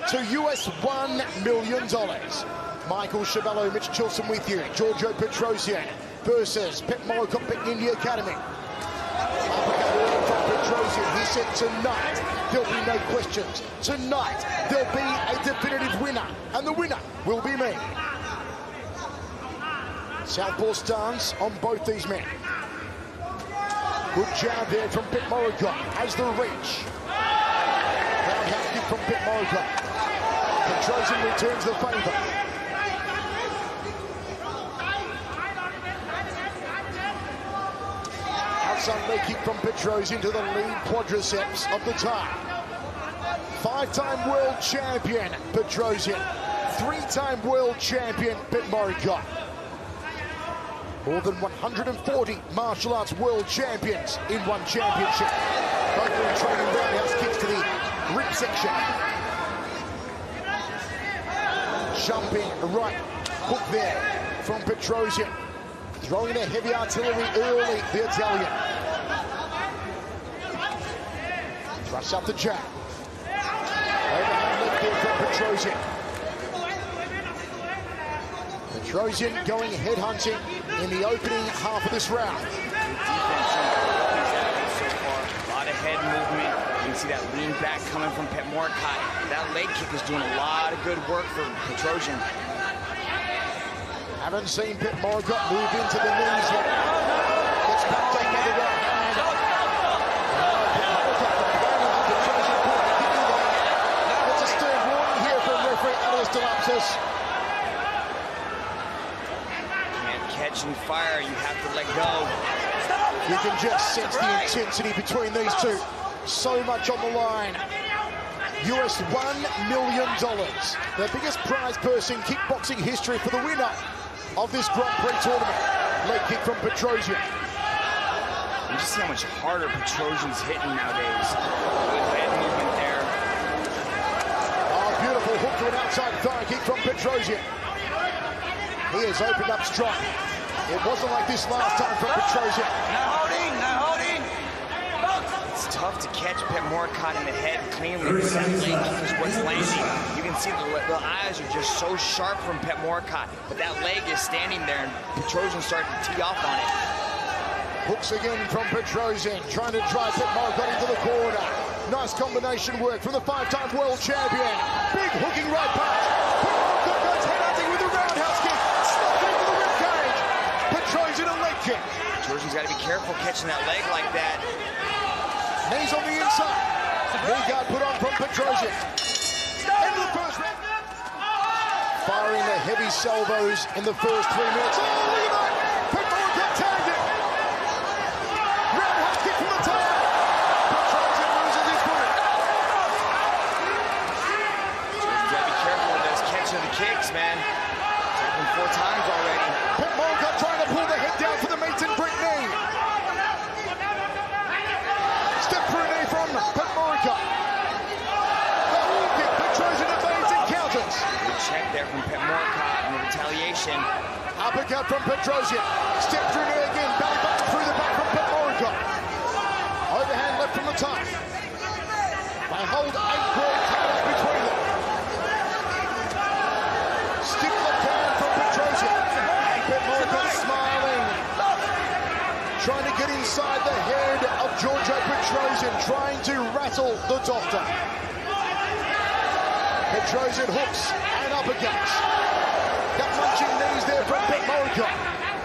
to US $1 million. Michael Schiavello, Mitch Chilson with you. Giorgio Petrosyan versus Pet Moricott, Pet India Academy. From Petrosyan, he said tonight there'll be no questions. Tonight there'll be a definitive winner, and the winner will be me. Southpaw stance on both these men. Good jab there from Pet Moricott as the reach. Roundhouse kick from Pet Moricott. Petrosyan returns the favour. Outside leg kick from Petrosyan to the lead quadriceps of the tie. Five-time world champion Petrosyan. Three-time world champion Pet Moricott. More than 140 martial arts world champions in one championship. Both doing training roundhouse kicks to the rib section. Jumping right hook there from Petrosyan. Throwing in a heavy artillery early, the Italian. Thrusts up the jab. Overhand left there from Petrosyan. Petrosyan going headhunting in the opening half of this round. So far, a lot of head movement. You can see that lean back coming from Pet Moricott. That leg kick is doing a lot of good work for Petrosyan. Haven't seen Pet Moricott move into the knees yet. Gets back to another right hand. It's a stern warning here from referee Atlas Delapsis. Can't catch and fire, you have to let go. You can just sense the intensity between these two. So much on the line. US $1 million. The biggest prize purse in kickboxing history for the winner of this Grand Prix tournament. Leg kick from Petrosyan. You just see how much harder Petrosyan's hitting nowadays. Good head movement there. Oh, beautiful hook to an outside thigh kick from Petrosyan. He has opened up strong. It wasn't like this last time from Petrosyan. Now holding, now holding. It's tough to catch Pet Moricott in the head cleanly, but that leg kick is what's landing. You can see the eyes are just so sharp from Pet Moricott, but that leg is standing there, and Petrosyan's starting to tee off on it. Hooks again from Petrosyan, trying to drive Pet Moricott into the corner. Nice combination work from the five-time world champion. Big hooking right punch. Pet Moricott goes headhunting with a roundhouse kick. Stuffed into the ribcage. Petrosyan a leg kick. Petrosyan's got to be careful catching that leg like that. Knees on the inside. Knee guard put on from Petrosyan. End of the first round. Firing the heavy salvos in the first 3 minutes. Oh, look at that! Pet Moricott tagged it. Roundhouse kick from the top. Petrosyan loses his footing. Petrosyan's got to be careful with those catching the kicks, man. It's happened 4 times already. Pet Moricott trying to pull the head down for the meet and brick knee. Step for a knee from Pet Moricott. The wall kick, Petrosyan evades and counters. Good check there from Pet Moricott in the retaliation. Uppercut from Petrosyan. Step through knee again, belly button through the back from Pet Moricott. Overhand left from the top. They hold 8 world titles between them. Stiff left hand from Petrosyan. Pet Moricott smiling. Trying to get inside the head of Giorgio Petrosyan, trying to rattle the doctor. Petrosyan hooks and uppercuts. Gut punching knees there from Pet Moricott.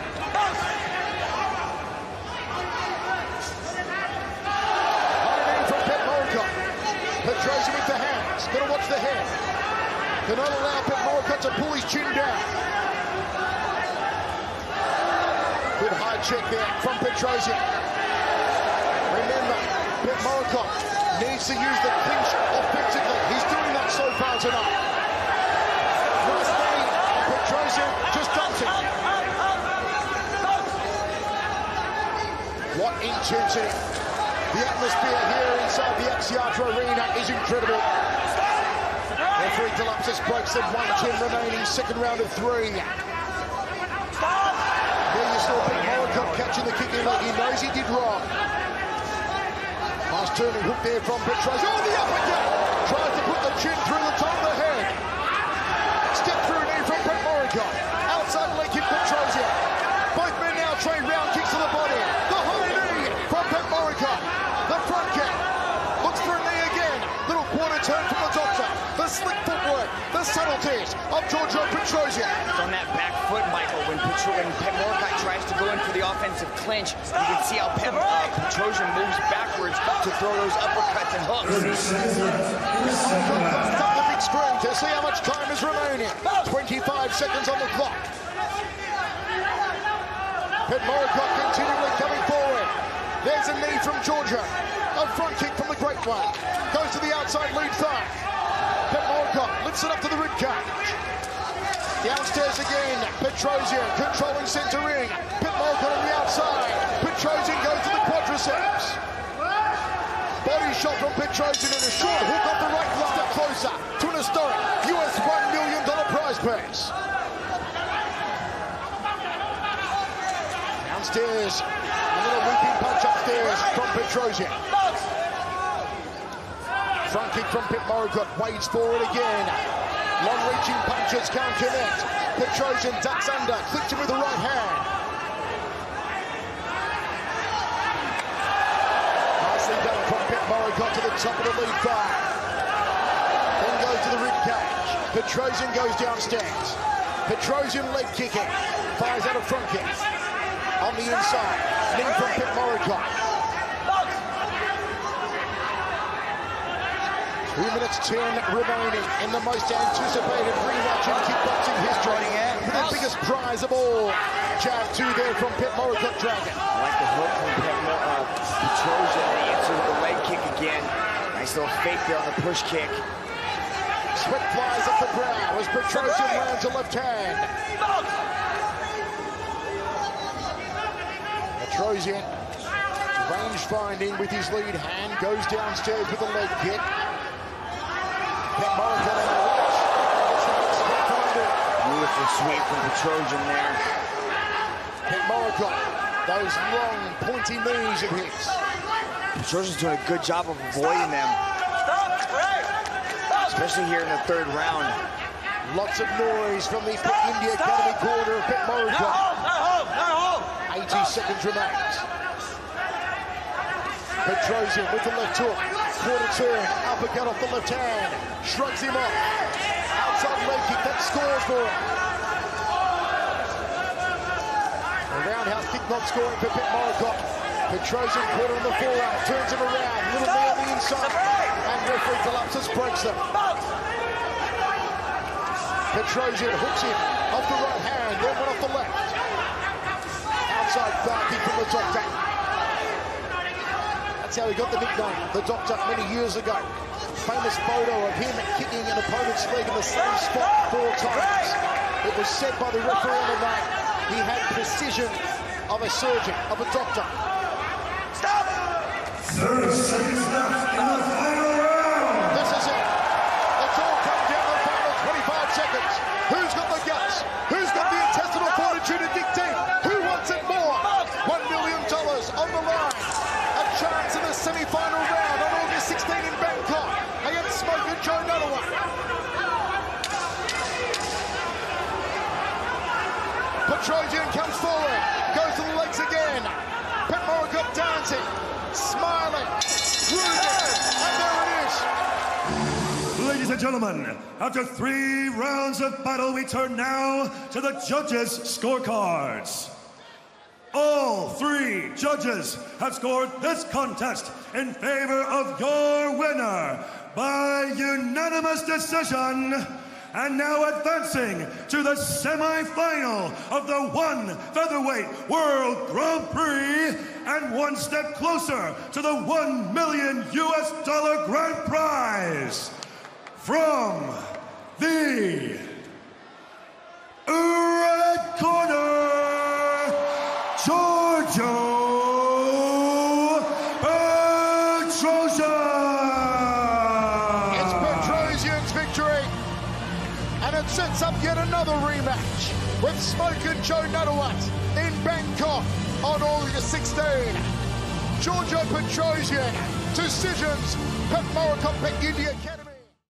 Running in from Pet Moricott. Petrosyan with the hands, gonna watch the head. Cannot allow Pet Moricott to pull his chin down. Good high check there from Petrosyan. Remember, Pet Moricott needs to use the clinch offensively. He's doing that so far tonight. Nice knee. Petrosyan just dumps it. What intensity. The atmosphere here inside the Axiata Arena is incredible. Referee Delapsis breaks the 1:10 remaining, second round of 3. There you saw Pet Moricott catching the kick in like he knows he did wrong. Nice turning hook there from Petrosyan. Oh, the uppercut! Tries to put the chin through the top of the the subtleties of Giorgio Petrosyan. On that back foot, Michael, when Pet Moricott tries to go in for the offensive clinch, you can see how Petrosyan moves backwards to throw those uppercuts and hooks. Up the big screen to see how much time is remaining. 25 seconds on the clock. Pet Moricott continually coming forward. There's a knee from Giorgio. A front kick from the Great One. Goes to the outside lead thigh. Pet Moricott lifts it up to the ribcage. Downstairs again. Petrosyan controlling centre ring. Pet Moricott on the outside. Petrosyan goes to the quadriceps. Body shot from Petrosyan and a short hook off the right glove. Step closer to an historic US $1 million prize purse. Downstairs, a little looping punch upstairs from Petrosyan. Front kick from Pet Moricott, wades forward again. Long-reaching punches can't connect. Petrosyan ducks under, clicks him with the right hand. Nicely done from Pet Moricott to the top of the lead thigh. Then goes to the ribcage. Petrosyan goes downstairs. Petrosyan leg kicking, fires out a front kick. On the inside, knee from Pet Moricott. 2 minutes 10 remaining in the most anticipated rematch in kickboxing history. For the biggest prize of all. Jab 2 there from Pet Moricott Dragon. I like the hook from Petrosyan. They answer with the leg kick again. Nice little fake there on the push kick. Sweat flies up the brow as Petrosyan lands a left hand. Petrosyan, range finding with his lead hand, goes downstairs with a leg kick. Pet Moricott on the right. Beautiful sweep from Petrosyan there. Pet Moricott, those long, pointy knees of his. Petrosyan's doing a good job of avoiding them. Especially here in the third round. Lots of noise from the Pet India Academy quarter of Pet Moricott. 80 seconds remains. Petrosyan with the left hook. Quarter turn, uppercut off the left hand. Shrugs him off. Outside leg kick, that scores for him. A roundhouse kick not scoring for Pet Moricott. Petrosyan quarter on the forearm, turns him around. Little knee on the inside. And referee collapses, breaks them. Petrosyan hooks him off the right hand, then one off the left. Outside thigh kick from the Doctor. That's how he got the nickname, the Doctor, many years ago. Famous photo of him kicking an opponent's leg in the same spot 4 times. It was said by the referee on the night he had precision of a surgeon, of a doctor. Stop! 30 seconds left in the final round. This is it. It's all come down to the final 25 seconds. Who's got the guts? Who's got the intestinal fortitude to dig deep? Who wants it more? $1 million on the line. A chance in the semi-final round on August 16 in Bangkok against Smoker Joe Nattawut. Petrosyan comes forward, goes to the legs again. Pet Moricott dancing, smiling, grooving, and there it is. Ladies and gentlemen, after 3 rounds of battle, we turn now to the judges' scorecards. All 3 judges have scored this contest in favor of your winner by unanimous decision. And now advancing to the semi-final of the 1 Featherweight World Grand Prix and 1 step closer to the $1 million grand prize. From the red corner, Giorgio Petrosyan. It's Petrosyan's victory, and it sets up yet another rematch with Smoker Joe Nattawut in Bangkok on August 16. Giorgio Petrosyan, decisions, Pet Moricott, Pet India Academy.